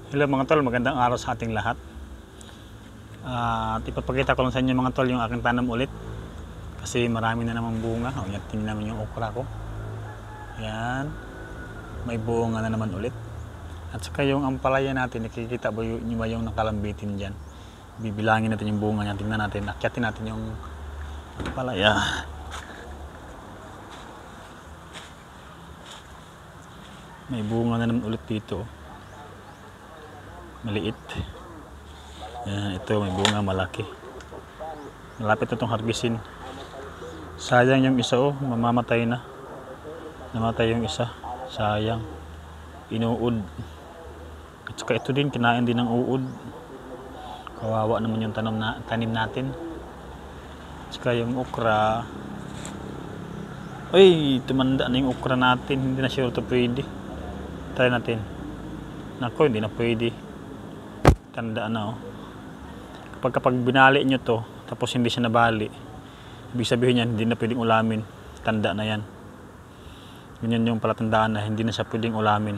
Hello mga tol, magandang araw sa ating lahat. At ipapakita ko lang sa inyo mga tol yung aking tanam ulit. Kasi marami na namang bunga. O yan, tingnan naman yung okra ko. Yan. May bunga na naman ulit. At saka yung ampalaya natin, nakikita ba yung nakalambitin dyan. Bibilangin natin yung bunga niya. Tingnan natin, akyatin natin yung ampalaya. May bunga na naman ulit dito. Maliit. Yan, ito may bunga malaki. Malapit na itong harbisin. Sayang yung isa, mamamatay na. Namatay yung isa. Sayang. Inuud. At saka ito din, kinain din ng uod. Kawawa naman yung tanim natin. At saka yung okra. Uy, tumanda na yung okra natin. Hindi na sure ito pwede. Try natin. Nako, hindi na pwede. Tanda na kapag binali nyo to tapos hindi siya nabali, ibig sabihin yan hindi na pwedeng ulamin. Tanda na yan. Ganyan yung palatandaan na hindi na siya pwedeng ulamin.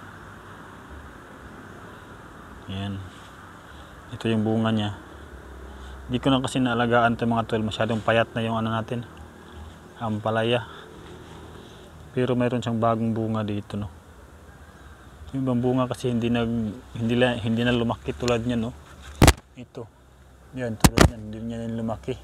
Yan, ito yung bunga niya. Hindi ko na kasi naalagaan ito mga tol, masyadong payat na yung ano natin, ampalaya. Pero mayroon siyang bagong bunga dito yung ibang bunga kasi hindi na lumaki tulad niya ito. Yan, tulad niyan, hindi niya lumaki.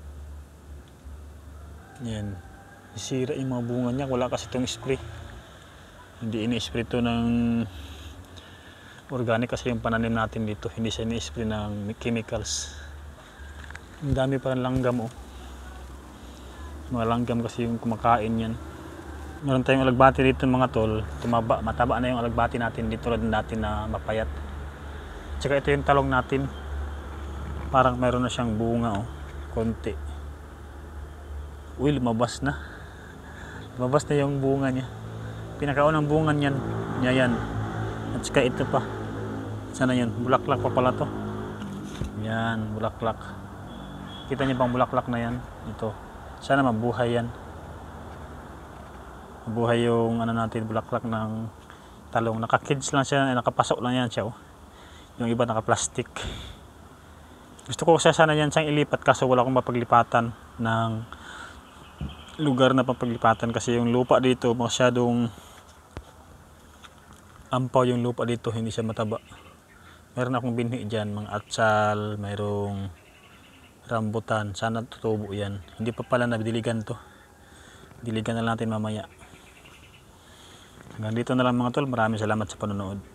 Yan. Sisira yung mga bunga niya, wala kasi itong spray. Hindi ini-spray ito ng organic kasi yung pananim natin dito, hindi siya ini-spray ng chemicals. Ang dami pa ng langgam Mga langgam kasi yung kumakain yan. Meron tayong alagbati dito mga tol, mataba na yung alagbati natin dito tulad natin na mapayat. Tsaka ito yung talong natin, parang meron na siyang bunga konti. Uy, lumabas na yung bunga niya. Pinakaunang bunga niyan yan. At saka ito pa, sana yun, bulaklak pa pala to. Yan, bulaklak. Kita niyo bang bulaklak na yan? Ito, sana mabuhay yan. Mabuhay yung natin, bulaklak ng talong. Naka-kids lang siya, nakapasok lang yan siya yung iba naka-plastic. Gusto ko sana yan siyang ilipat kaso wala akong mapaglipatan ng lugar na papaglipatan kasi yung lupa dito masyadong ampaw yung lupa dito, hindi siya mataba. Meron akong binhi dyan, mga atsal, mayroong rambutan, sana tutubo yan. Hindi pa pala nabidiligan to, diligan na natin mamaya. Hanggang dito na lang mga tol, maraming salamat sa panonood.